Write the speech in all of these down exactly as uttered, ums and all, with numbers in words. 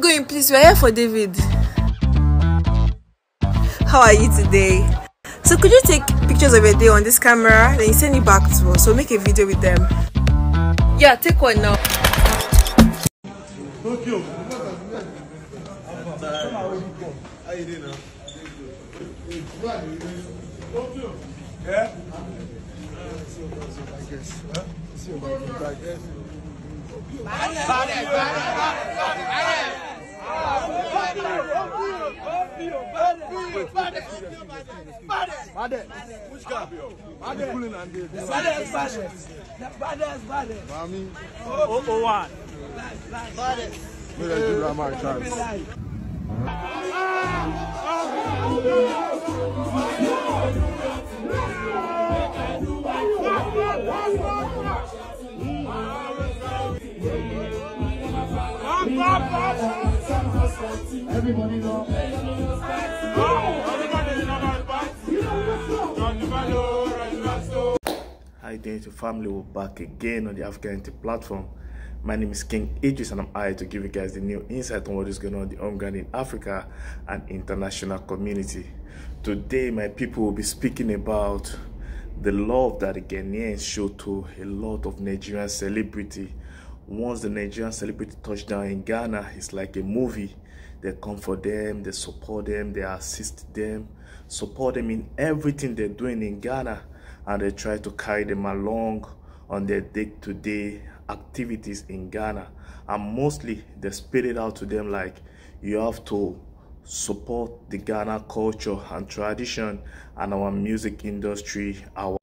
going, please? We're here for David. How are you today? So could you take pictures of your day on this camera, then you send it back to us, so make a video with them. Yeah, take one now. Thank you. How you doing now? Yeah? I guess. Huh? See you back. Which guy? I'm pulling on this. Baddest, baddest. Baddest, baddest. Mommy. Oh, oh, one. Baddest. Maybe I do that, my chance. Everybody know. Hi there to family, we're back again on the AfricaUnity platform. My name is KingIdris and I'm here to give you guys the new insight on what is going on in the home ground in Africa and international community. Today my people will be speaking about the love that the Ghanaians show to a lot of Nigerian celebrity. Once the Nigerian celebrity touch down in Ghana, it's like a movie. They come for them, they support them, they assist them, support them in everything they're doing in Ghana, and they try to carry them along on their day-to-day activities in Ghana. And mostly they spit it out to them like, you have to support the Ghana culture and tradition and our music industry, our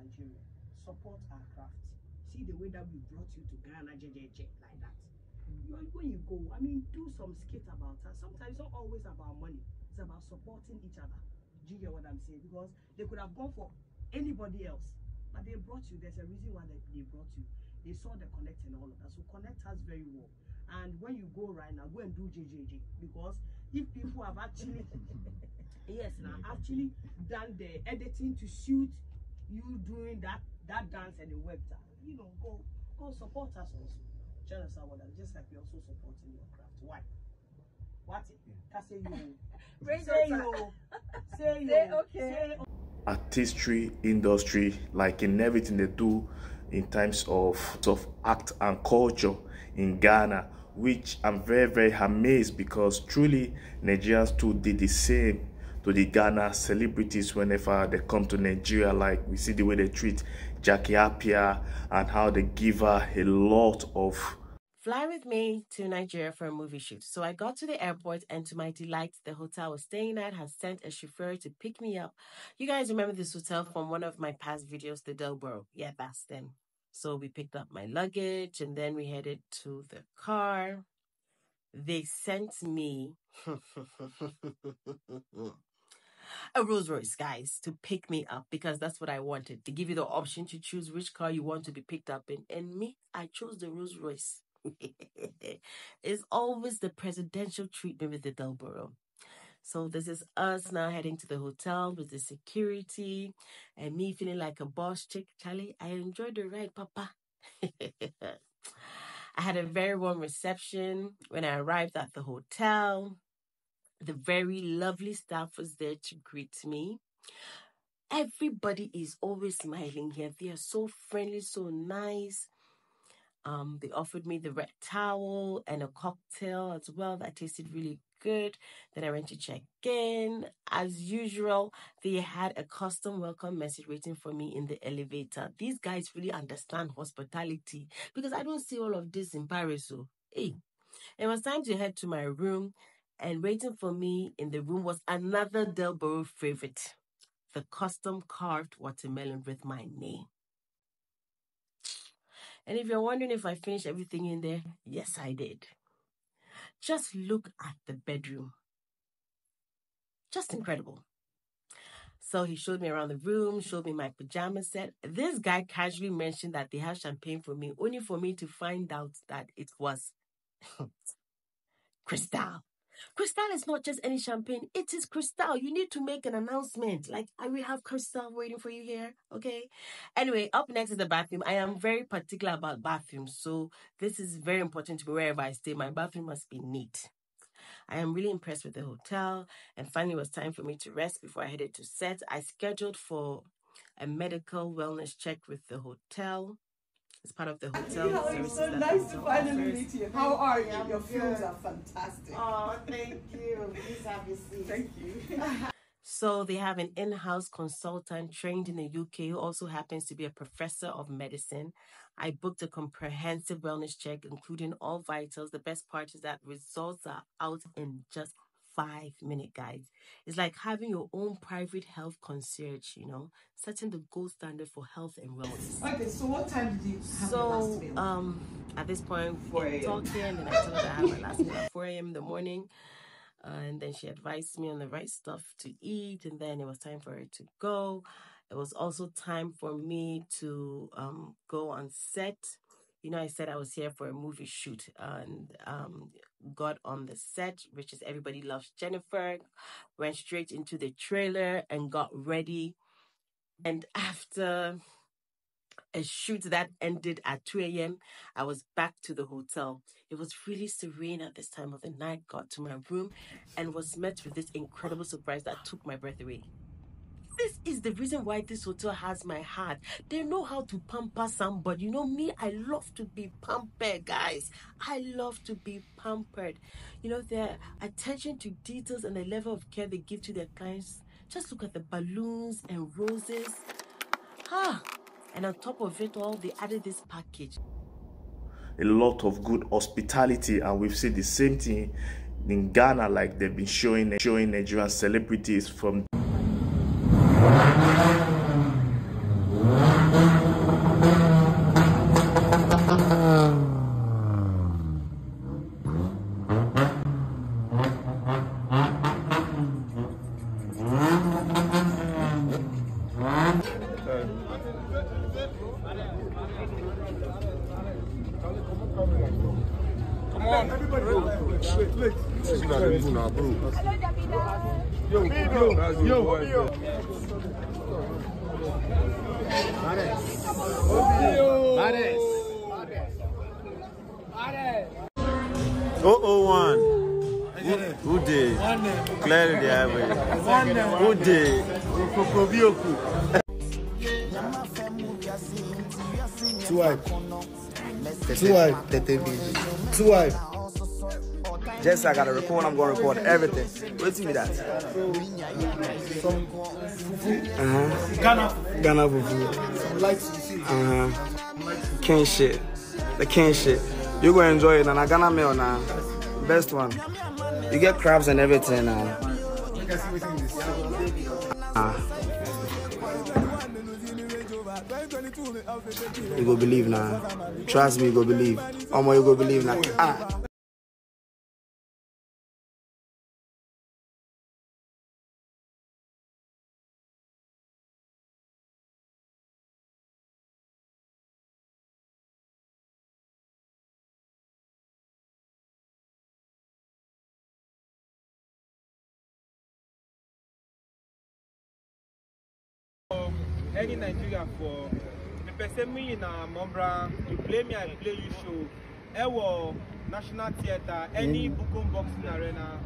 support our craft. See the way that we brought you to Ghana, J J J, like that. You, when you go, I mean, do some skit about us. Sometimes it's not always about money. It's about supporting each other. Do you get what I'm saying? Because they could have gone for anybody else, but they brought you. There's a reason why they, they brought you. They saw the connect and all of that. So connect us very well. And when you go right now, go and do J J J. Because if people have actually, yes, now actually done the editing to suit you doing that that dance and the web, you know, go go support us also. Tell us what that, just like we also supporting your craft. Why? What? Can say you. Say you. Say you. Say okay. Artistry industry, like in everything they do in terms of, of art and culture in Ghana, which I'm very very amazed, because truly Nigerians too did the same to the Ghana celebrities whenever they come to Nigeria. Like we see the way they treat Jackie Appiah and how they give her a lot of. Fly with me to Nigeria for a movie shoot. So I got to the airport, and to my delight, the hotel I was staying at has sent a chauffeur to pick me up. You guys remember this hotel from one of my past videos, the Delboro. Yeah, that's them. So we picked up my luggage and then we headed to the car. They sent me a Rolls Royce, guys, to pick me up, because that's what I wanted. To give you the option to choose which car you want to be picked up in. And me, I chose the Rolls Royce. It's always the presidential treatment with the Delboro. So this is us now heading to the hotel with the security and me feeling like a boss chick. Charlie, I enjoyed the ride, Papa. I had a very warm reception when I arrived at the hotel. The very lovely staff was there to greet me. Everybody is always smiling here. They are so friendly, so nice. Um, they offered me the red towel and a cocktail as well that tasted really good. Then I went to check in. As usual, they had a custom welcome message waiting for me in the elevator. These guys really understand hospitality, because I don't see all of this in Paris. So, hey, it was time to head to my room, and waiting for me in the room was another Delboro favorite, the custom carved watermelon with my name. And if you're wondering if I finished everything in there, yes, I did. Just look at the bedroom. Just incredible. So he showed me around the room, showed me my pajama set. This guy casually mentioned that they have champagne for me, only for me to find out that it was Cristal. Cristal is not just any champagne. It is Cristal. You need to make an announcement. Like, I will have Cristal waiting for you here. Okay. Anyway, up next is the bathroom. I am very particular about bathrooms. So this is very important to me wherever I stay. My bathroom must be neat. I am really impressed with the hotel, and finally it was time for me to rest before I headed to set. I scheduled for a medical wellness check with the hotel. It's part of the hotel How services it's so that nice the to hotel finally offers. meet you. How are you? I'm Your good. films are fantastic. Oh, thank you. Please have your seat. Thank you. So they have an in-house consultant trained in the U K who also happens to be a professor of medicine. I booked a comprehensive wellness check, including all vitals. The best part is that results are out in just five minutes, guys. It's like having your own private health concierge, you know, setting the gold standard for health and wellness. Okay, so what time did you have So, your last meal? um, at this point, four we're a m talking, and I told her that I had my last meal at four a m in the morning. Uh, and then she advised me on the right stuff to eat, and then it was time for her to go. It was also time for me to um, go on set. You know, I said I was here for a movie shoot, and um, got on the set, which is Everybody Loves Jennifer, went straight into the trailer and got ready. And after a shoot that ended at two a m, I was back to the hotel. It was really serene at this time of the night. Got to my room and was met with this incredible surprise that took my breath away. This is the reason why this hotel has my heart. They know how to pamper somebody. You know me, I love to be pampered, guys. I love to be pampered. You know, their attention to details and the level of care they give to their clients. Just look at the balloons and roses. Ah, and on top of it all, they added this package. A lot of good hospitality, and we've seen the same thing in Ghana, like they've been showing showing Nigerian celebrities from Come on, everybody go. Wait, wait. This is not a now, bro. Yo, yo, yo, yo. oh oh one. Who, who did? Clearly they have it. Who did? Two wife. Two wife. Two wife. Just I gotta record, I'm gonna record everything. Wait till me that. Some Uh-huh. Ghana. Ghana fufu. Some lights you see. Uh-huh. King shit. The king shit. You gonna enjoy it, and I Ghana meal now. Best one. You get crabs and everything now. You can see what's in this. Ah. You go believe now. Trust me, you go believe. Omo, you go believe now. Ah. Any Nigeria for the person me in a Mombra, you play me, I play you show. Ewo National Theatre, any Bukum Boxing Arena.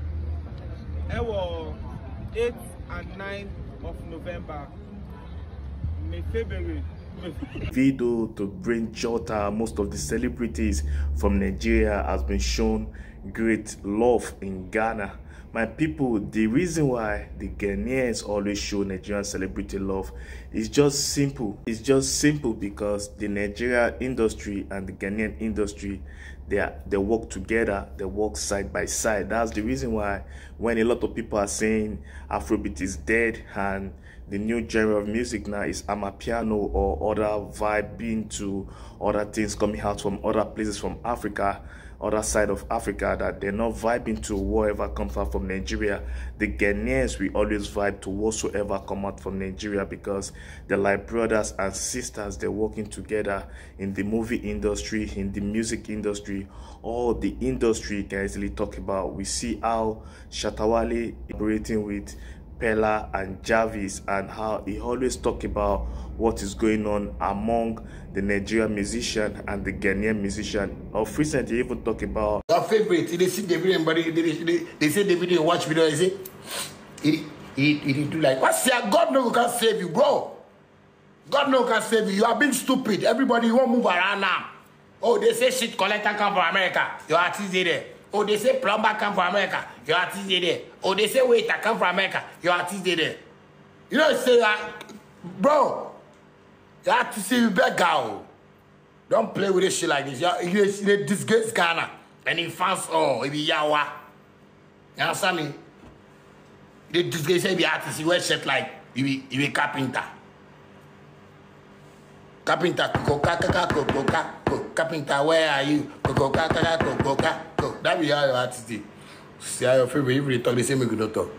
Ewo eighth and ninth of November. May February. video to bring Jota. Most of the celebrities from Nigeria has been shown great love in Ghana. My people, the reason why the Ghanaians always show Nigerian celebrity love is just simple. It's just simple because the Nigeria industry and the Ghanaian industry, they are, they work together, they work side by side. That's the reason why when a lot of people are saying Afrobeat is dead and the new genre of music now is Amapiano or other vibe to other things coming out from other places from Africa, other side of Africa, that they're not vibing to whatever comes out from Nigeria. The Ghanaians, we always vibe to whatsoever come out from Nigeria because they're like brothers and sisters. They're working together in the movie industry, in the music industry, all the industry you can easily talk about. We see how Shatta Wale operating with Pella and Jarvis, and how he always talk about what is going on among the Nigerian musician and the Ghanaian musician. Of recent, he even talk about your favorite. They see the video, everybody, they, they, they say the video, watch video, they say, it, it, it do like, what's that? God no can save you, bro. God no can save you. You are being stupid. Everybody won't move around now. Oh, they say shit collector come from America. Your artist is there. Oh, they say plumber come from America. Your artist is there. Oh, they say waiter come from America. Your artist is there. You know, say, uh, bro, you have to see you beggar. Don't play with this shit like this. You they disgrace Ghana. And in France, oh, it be Yawa. You understand me? They disgrace every artist. You wear shit like you be, you be carpenter. Carpenter, coca, coca, coca, coca, carpenter, where are you? Coca, coca, coca, coca. That be how your artist is. See how your favorite, if they talk, they say me good talk.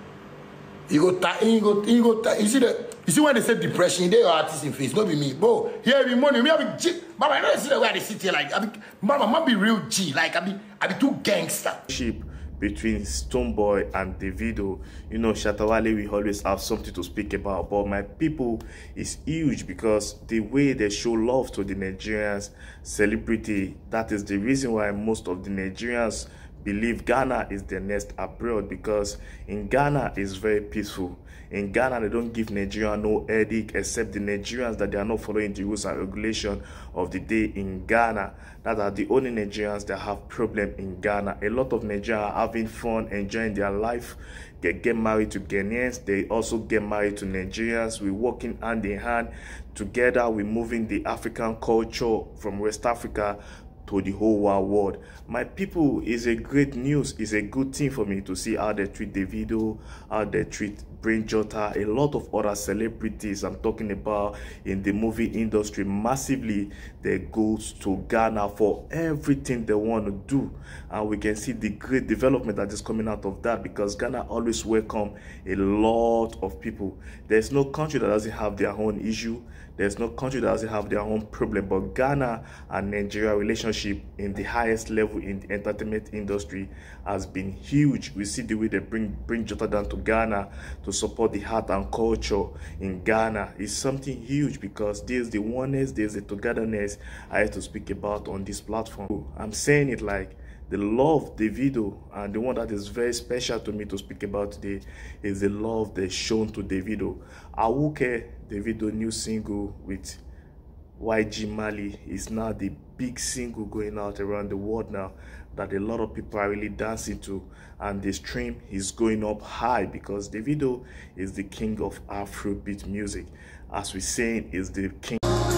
You go, ta, you go, you go, ta, you see the, you see when they say depression, they are artists in face, not be me. Bro, here be money, me I be G. Mama, I don't see the way they sit here like, I be, mama, mama be real G, like I be, I be too gangster. Between Stonebwoy and Davido, you know, Shatawale, we always have something to speak about. But my people is huge because the way they show love to the Nigerians celebrity, that is the reason why most of the Nigerians believe Ghana is their next abroad, because in Ghana it's very peaceful. In Ghana, they don't give Nigeria no headache except the Nigerians that they are not following the rules and regulation of the day in Ghana. That are the only Nigerians that have problem in Ghana. A lot of Nigerians are having fun, enjoying their life. They get married to Ghanaians. They also get married to Nigerians. We're working hand in hand together. We're moving the African culture from West Africa to the whole wide world. My people, is a great news. It's a good thing for me to see how they treat Davido, how they treat Brain Jota, a lot of other celebrities I'm talking about in the movie industry. Massively, they go to Ghana for everything they want to do, and we can see the great development that is coming out of that, because Ghana always welcome a lot of people. There's no country that doesn't have their own issue. There's no country that doesn't have their own problem, but Ghana and Nigeria relationship in the highest level in the entertainment industry has been huge. We see the way they bring bring Jota down to Ghana to support the art and culture in Ghana. Is something huge, because there's the oneness, there's the togetherness I have to speak about on this platform. I'm saying it like the love Davido, and the one that is very special to me to speak about today is the love they've shown to Davido. Awuke, Davido new single with Y G Mali is now the big single going out around the world now that a lot of people are really dancing to, and the stream is going up high because Davido is the king of Afrobeat music. As we're saying, is the king.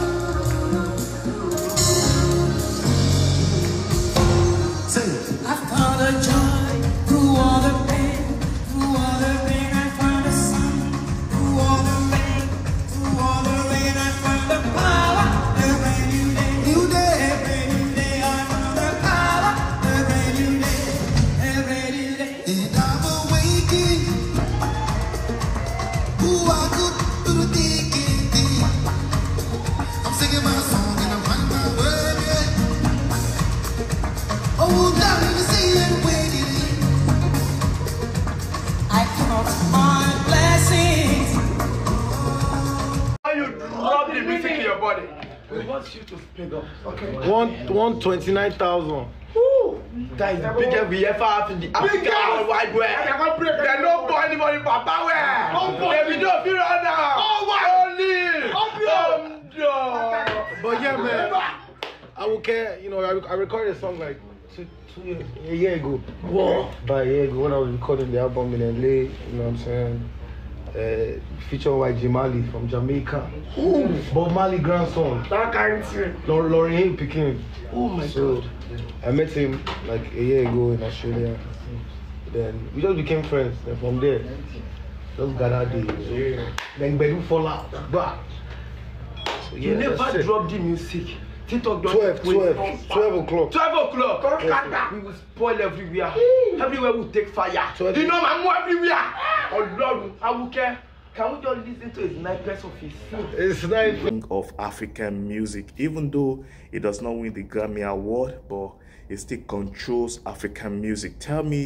We want you to speak up. Okay. One one twenty nine thousand. That is the biggest we ever have in the Africa wide web. There's no boy anybody papa where. Let me know if you run now. Oh only. Um, no. But yeah, man. I will care. You know, I, I recorded a song like two, two years, a year ago. Whoa. About a year ago when I was recording the album in L A. You know what I'm saying? Uh, feature Y G Mali from Jamaica. Ooh. Bob Marley grandson. That kind of thing. Lauren Hill picking. Oh my so, god. I met him like a year ago in Australia. Then we just became friends. Then from there, just got out there. So, then Bedu fall out. But so, yeah, you never dropped the music. TikTok twelve, twelve, twelve o'clock. twelve o'clock. Yes, we will spoil everywhere. Everywhere will take fire. twelve. You know my mom everywhere. Oh Lord, I will care. Can we just listen to his snipers of his It's sniper of African music, even though it does not win the Grammy Award, but it still controls African music. Tell me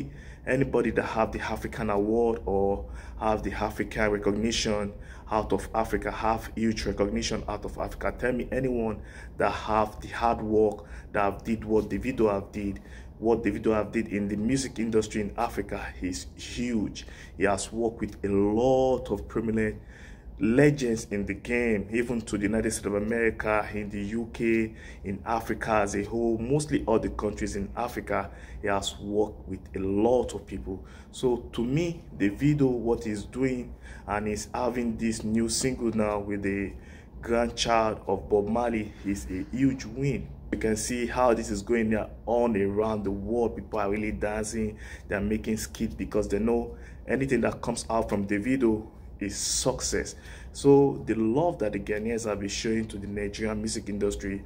Anybody that have the African award or have the African recognition out of Africa, have huge recognition out of Africa. Tell me anyone that have the hard work, that have did what Davido have did, what Davido have did in the music industry in Africa is huge. He has worked with a lot of prominent legends in the game, even to the United States of America, in the U K, in Africa as a whole, mostly all the countries in Africa. He has worked with a lot of people. So to me, Davido, what he's doing, and he's having this new single now with the grandchild of Bob Marley, is a huge win. You can see how this is going on around the world. People are really dancing, they're making skits because they know anything that comes out from Davido is success. So the love that the Ghanaians have been showing to the Nigerian music industry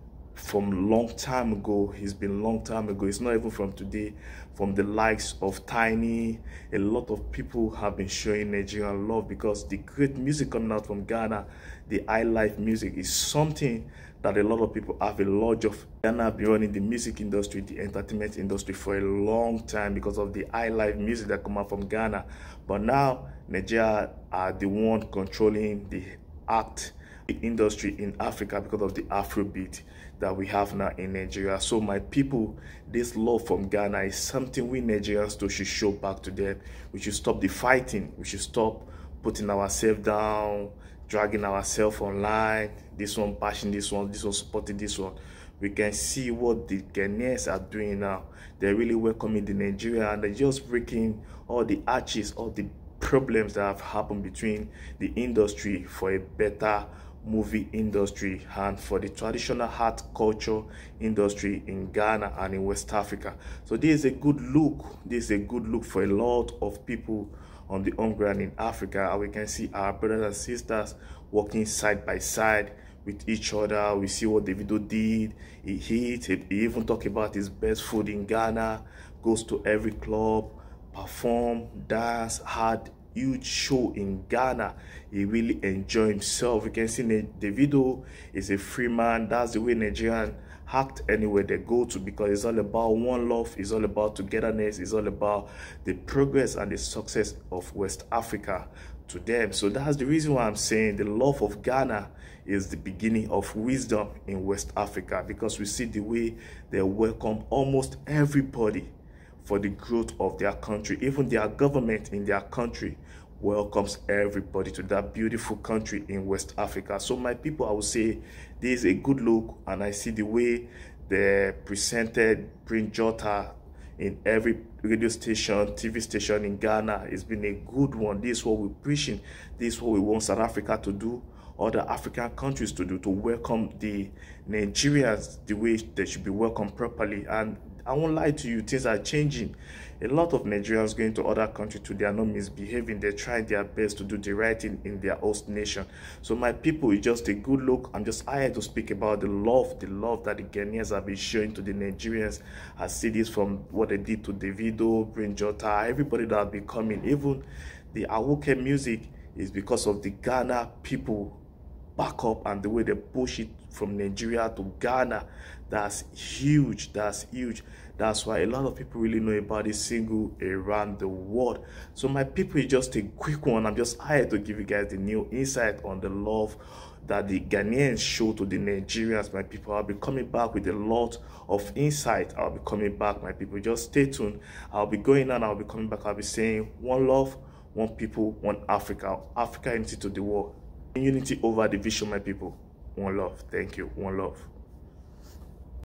from long time ago, it's been long time ago, it's not even from today. From the likes of Tiny, a lot of people have been showing Nigerian love because the great music coming out from Ghana, the high life music, is something that a lot of people have a lot of. Ghana have been running the music industry, the entertainment industry for a long time because of the high life music that come out from Ghana. But now Nigeria are the one controlling the act industry in Africa because of the Afrobeat that we have now in Nigeria. So my people, this love from Ghana is something we Nigerians too should show back to them. We should stop the fighting. We should stop putting ourselves down, dragging ourselves online, this one bashing this one, this one supporting this one. We can see what the Ghanaians are doing now. They're really welcoming the Nigeria, and they're just breaking all the arches, all the problems that have happened between the industry for a better movie industry and for the traditional art culture industry in Ghana and in West Africa. So this is a good look. This is a good look for a lot of people on the home ground in Africa. And we can see our brothers and sisters working side by side with each other. We see what Davido did. He hit. He even talked about his best food in Ghana, goes to every club, perform, dance, had huge show in Ghana. He really enjoyed himself. You can see Davido is a free man. That's the way Nigerian act anywhere they go to, because it's all about one love, it's all about togetherness, it's all about the progress and the success of West Africa to them. So that's the reason why I'm saying the love of Ghana is the beginning of wisdom in West Africa, because we see the way they welcome almost everybody for the growth of their country. Even their government in their country welcomes everybody to that beautiful country in West Africa. So my people, I would say this is a good look, and I see the way they presented Prince Jota in every radio station, T V station in Ghana. It's been a good one. This is what we're preaching. This is what we want South Africa to do, other African countries to do, to welcome the Nigerians the way they should be welcomed properly. And I won't lie to you, things are changing. A lot of Nigerians going to other countries too, they are not misbehaving. They're trying their best to do the right thing in their host nation. So my people, it's just a good look. I'm just hired to speak about the love, the love that the Ghanaians have been showing to the Nigerians. I see this from what they did to Davido, Prince Jota, everybody that have been coming. Even the Awoke music is because of the Ghana people back up and the way they push it from Nigeria to Ghana. That's huge. That's huge. That's why a lot of people really know about this single around the world. So my people, it's just a quick one. I'm just hired to give you guys the new insight on the love that the Ghanaians show to the Nigerians. My people, I'll be coming back with a lot of insight. I'll be coming back, my people. Just stay tuned. I'll be going on. I'll be coming back. I'll be saying one love, one people, one Africa. Africa unity to the world. Unity over division, my people. One love. Thank you. One love.